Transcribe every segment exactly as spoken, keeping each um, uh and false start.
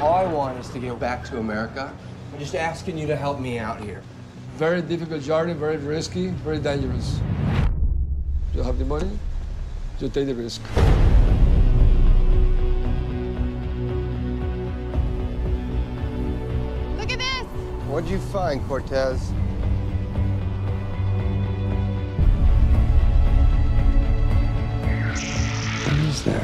All I want is to get back to America. I'm just asking you to help me out here. Very difficult journey, very risky, very dangerous. You have the money, you take the risk. Look at this! What'd you find, Cortez? What is there?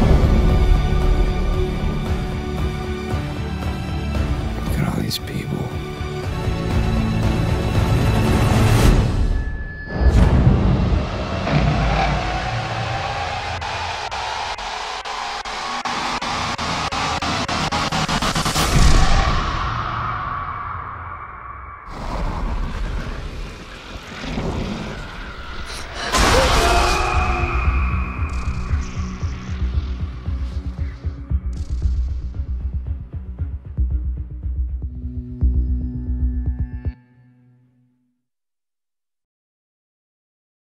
Look at all these people.